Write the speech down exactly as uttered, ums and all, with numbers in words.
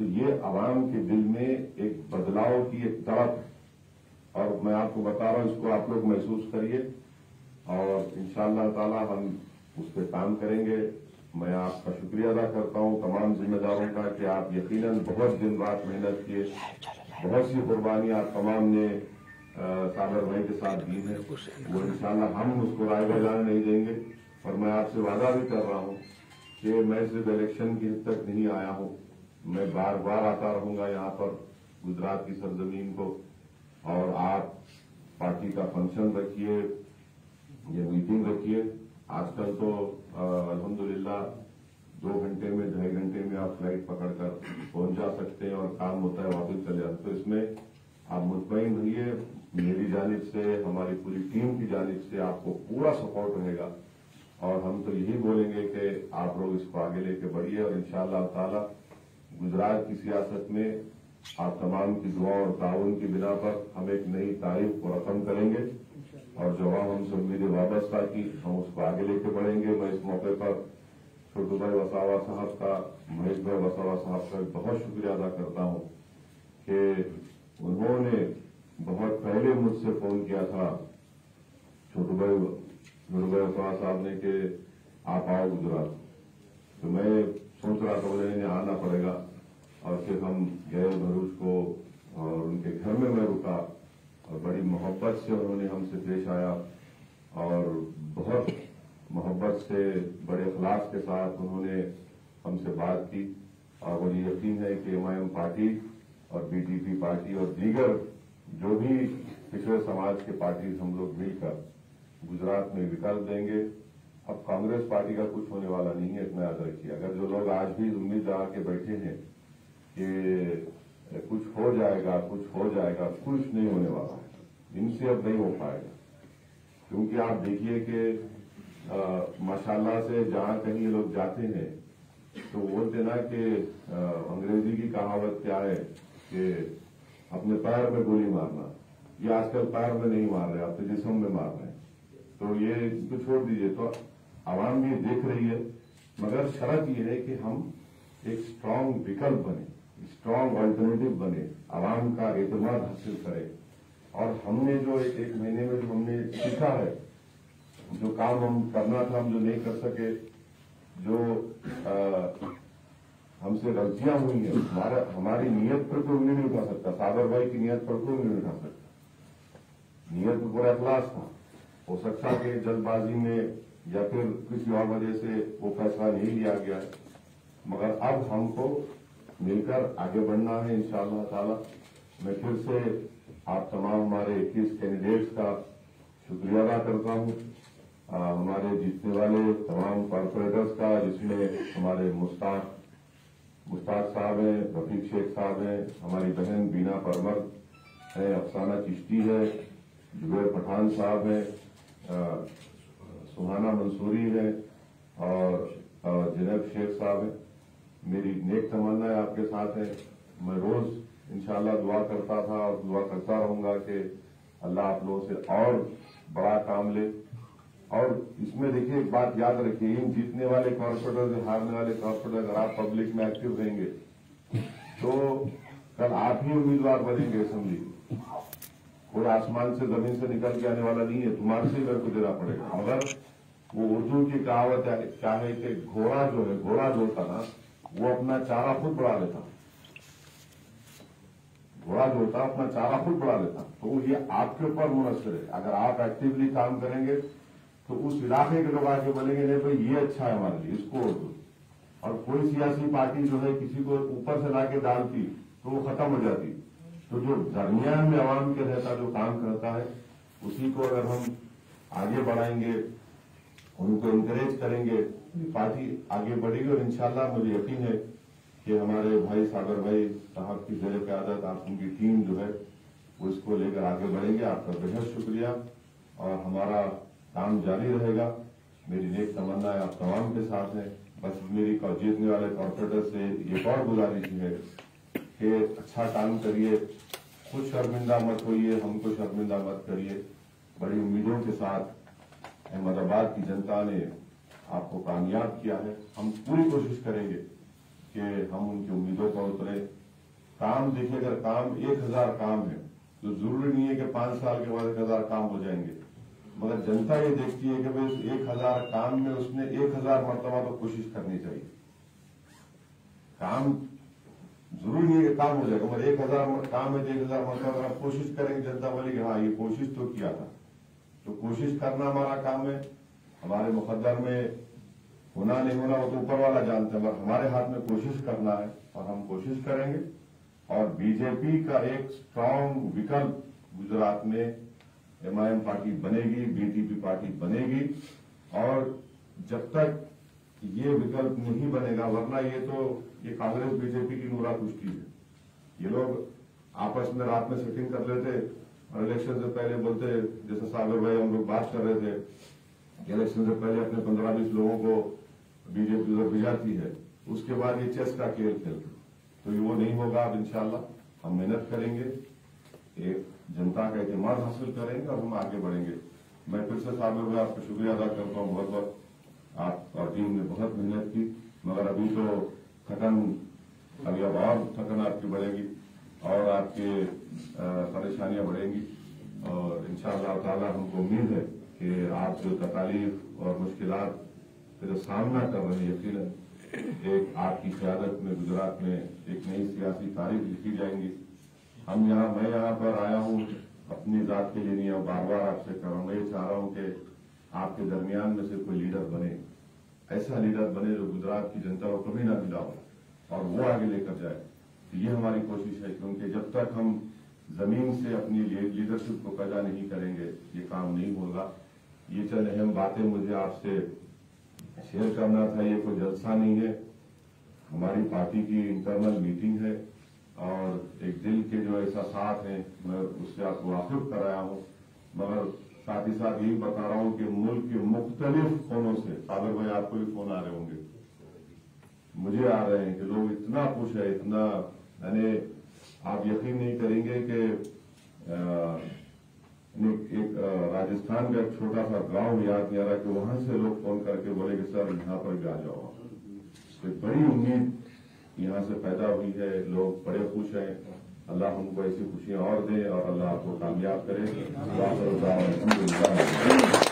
तो ये आवाम के दिल में एक बदलाव की एक तड़प है और मैं आपको बता रहा हूं, इसको आप लोग महसूस करिए और इंशाअल्लाह ताला हम उस पर काम करेंगे। मैं आपका शुक्रिया अदा करता हूं तमाम जिम्मेदारों का कि आप यकीनन बहुत दिन रात मेहनत किए, बहुत सी कुर्बानी आप तमाम ने सागर भाई के साथ दी है। वो इंशाअल्लाह हम उसको राय बजाने नहीं देंगे और मैं आपसे वादा भी कर रहा हूं कि मैं सिर्फ इलेक्शन की हद तक नहीं आया हूं, मैं बार बार आता रहूंगा यहाँ पर गुजरात की सरजमीन को। और आप पार्टी का फंक्शन रखिए, ये मीटिंग रखिए। आजकल तो अल्हम्दुलिल्लाह दो घंटे में ढाई घंटे में आप फ्लाइट पकड़कर पहुंच जा सकते हैं और काम होता है वापस चले जाते। तो इसमें आप मुतमईन रहिए, मेरी जानिब से, हमारी पूरी टीम की जानिब से आपको पूरा सपोर्ट रहेगा और हम तो यही बोलेंगे कि आप लोग इसको आगे लेके बढ़िए और इंशाअल्लाह ताला गुजरात की सियासत में आप तमाम की दुआ और ताउन की बिना पर हम एक नई तारीख को रकम करेंगे और जो हमसे उम्मीदें वाबस्ता की हम उसको आगे लेके बढ़ेंगे। मैं इस मौके पर छोटू भाई वसावा साहब का, महेश भाई वसावा साहब का बहुत शुक्रिया अदा करता हूं कि उन्होंने बहुत पहले मुझसे फोन किया था, छोटू भाई छोटू भाई वसावा साहब ने कि आप आओ गुजरात। तो मैं सोच रहा था मुझे इन्हें आना पड़ेगा और फिर हम गए भरूच को और उनके घर में मैं रुका और बड़ी मोहब्बत से उन्होंने हमसे पेश आया और बहुत मोहब्बत से बड़े इखलास के साथ उन्होंने हमसे बात की और मुझे यकीन है कि एमआईएम पार्टी और बीजेपी पार्टी और दीगर जो भी पिछड़े समाज के पार्टी हम लोग मिलकर गुजरात में विकल्प देंगे। अब कांग्रेस पार्टी का कुछ होने वाला नहीं है, इतना याद रखिए। अगर जो लोग आज भी उम्मीद लगा के बैठे हैं कि कुछ हो जाएगा कुछ हो जाएगा, कुछ नहीं होने वाला है, इनसे अब नहीं हो पाएगा। क्योंकि आप देखिए कि माशाल्लाह से जहां कहीं लोग जाते हैं तो बोलते ना कि अंग्रेजी की कहावत क्या है कि अपने पैर में गोली मारना, ये आजकल पैर में नहीं मार रहे, आप तो जिस्म में मार रहे हैं। तो ये तो छोड़ दीजिए, तो आवाम भी देख रही है, मगर शर्त यह है कि हम एक स्ट्रांग विकल्प बने, स्ट्रांग अल्टरनेटिव बने, आवाम का एतमाद हासिल करें। और हमने जो एक, एक महीने में जो हमने सीखा है, जो काम हम करना था हम जो नहीं कर सके, जो आ, हमसे गलतियां हुई हैं, हमारा हमारी नीयत पर कोई नहीं उठा सकता, सागर भाई की नीयत पर कोई नहीं उठा सकता। नीयत में पूरा इखलास था, हो सकता है कि जल्दबाजी में या फिर किसी और वजह से वो फैसला नहीं लिया गया है, मगर अब हमको मिलकर आगे बढ़ना है इंशाअल्लाह ताला। मैं फिर से आप तमाम हमारे इक्कीस कैंडिडेट्स का शुक्रिया अदा करता हूं, हमारे जीतने वाले तमाम कॉर्पोरेटर्स का, जिसमें हमारे मुश्ताक मुश्ताक साहब हैं, रफीक शेख साहब हैं, हमारी बहन बीना परमर है, अफसाना चिश्ती है, जुबैर पठान साहब हैं, सुहाना मंसूरी है और जैनब शेख साहब हैं। मेरी नेक तमन्ना आपके साथ है। मैं रोज इंशाअल्लाह दुआ करता था और दुआ करता रहूंगा कि अल्लाह आप लोगों से और बड़ा काम ले। और इसमें देखिए एक बात याद रखिए, इन जीतने वाले कॉर्पोरेटर से हारने वाले कॉर्पोरेटर अगर आप पब्लिक में एक्टिव रहेंगे तो कल आप ही उम्मीदवार बनेंगे असेंबली। कोई आसमान से जमीन से निकल के आने वाला नहीं है, तुम्हारे से मेरे को देना पड़ेगा। मगर वो उर्दू की कहावत क्या है कि घोड़ा जो है, घोड़ा जो होता ना वो अपना चारा खुद बढ़ा लेता, घोड़ा जो होता अपना चारा खुद बढ़ा लेता। तो ये आपके ऊपर मुनसर है, अगर आप एक्टिवली काम करेंगे तो उस इलाके के लोग आगे बोलेंगे नहीं भाई ये अच्छा है हमारे लिए, इसको वोट दो। और कोई सियासी पार्टी जो है किसी को ऊपर से लाके डालती तो वो खत्म हो जाती। तो जो दरमियान में आवाम के रहता जो काम करता है उसी को अगर हम आगे बढ़ाएंगे, उनको इंकरेज करेंगे, पार्टी आगे बढ़ेगी। और इंशाल्लाह मुझे यकीन है कि हमारे भाई सागर भाई साहब की जेर क़यादत आप उनकी टीम जो है वो इसको लेकर आगे बढ़ेंगे। आपका बेहद शुक्रिया और हमारा काम जारी रहेगा। मेरी नेक तमन्ना है आप तमाम के साथ है। बस मेरी जीतने वाले कॉर्पोरेटर से एक और गुजारिश है कि अच्छा काम करिए, खुद शर्मिंदा मत होइए, हमको शर्मिंदा मत करिए। बड़ी उम्मीदों के साथ अहमदाबाद की जनता ने आपको कामयाब किया है। हम पूरी कोशिश करेंगे कि हम उनकी उम्मीदों पर उतरे। काम देखिए, अगर काम एक हजार काम है तो जरूरी नहीं है कि पांच साल के बाद एक हजार काम हो जाएंगे, मगर जनता ये देखती है कि भाई एक हजार काम में उसने एक हजार मरतबा तो कोशिश करनी चाहिए। काम जरूरी नहीं है कि काम हो जाएगा, मगर एक हजार काम है तो एक हजार मरतबा अगर आप कोशिश करेंगे, जनता बोलेगी हाँ ये कोशिश तो किया था। तो कोशिश करना हमारा काम है। हमारे मुकद्दर में होना नहीं होना वो तो ऊपर वाला जानते हैं, मगर हमारे हाथ में कोशिश करना है और हम कोशिश करेंगे। और बीजेपी का एक स्ट्रांग विकल्प गुजरात में एमआईएम पार्टी बनेगी, बीटीपी पार्टी बनेगी। और जब तक ये विकल्प नहीं बनेगा, वरना ये तो ये कांग्रेस बीजेपी की नूरा कुश्ती है। ये लोग आपस में रात में सेटिंग कर लेते और इलेक्शन से पहले बोलते, जैसे सागर भाई हम लोग बात कर रहे थे, इलेक्शन से पहले अपने पंद्रह बीस लोगों को बीजेपी उधर भिजाती है, उसके बाद ये चेस का खेल खेलते। तो ये वो नहीं होगा। अब इंशाल्लाह हम मेहनत करेंगे, एक जनता का एतमाद हासिल करेंगे और हम आगे बढ़ेंगे। मैं फिर से सागर भाई आपका शुक्रिया अदा करता हूँ बहुत बहुत। आप और टीम ने बहुत मेहनत की, मगर अभी तो थकन, अभी अब और थकन आपकी बढ़ेगी और आपके परेशानियां बढ़ेंगी। और इंशाअल्लाह ताला हमको उम्मीद है कि आप जो तकालीफ और मुश्किलात का जो सामना कर रहे हैं, यकीनन एक आपकी क़यादत में गुजरात में एक नई सियासी तारीख लिखी जाएंगी। हम यहाँ मैं यहाँ पर आया हूँ अपनी जात के लिए नहीं, और बार बार आपसे कर रहा हूँ, मैं ये चाह रहा हूँ कि आपके दरमियान में से कोई लीडर बने, ऐसा लीडर बने जो गुजरात की जनता को कभी ना मिला हो और वो आगे लेकर जाए। तो ये हमारी कोशिश है, क्योंकि जब तक हम जमीन से अपनी लीडरशिप को कजा नहीं करेंगे ये काम नहीं होगा। ये चंद अहम बातें मुझे आपसे शेयर करना था। ये कोई जलसा नहीं है, हमारी पार्टी की इंटरनल मीटिंग है और एक दिल के जो एहसास हैं मैं उससे आपको वाकिफ कराया हूं। मगर साथ ही साथ यही बता रहा हूं कि मुल्क के मुख्तलिफ कोनों से, सागर भाई आपको भी फोन आ रहे होंगे, मुझे आ रहे हैं कि लोग इतना खुश है, इतना, यानी आप यकीन नहीं करेंगे कि एक राजस्थान का एक छोटा सा गांव याद नहीं आ रहा कि वहां से लोग फोन करके बोले कि सर यहाँ पर भी आ जाओ। तो बड़ी उम्मीद यहाँ से पैदा हुई है, लोग बड़े खुश हैं। अल्लाह हमको ऐसी खुशियां और दे और अल्लाह आपको कामयाब करे।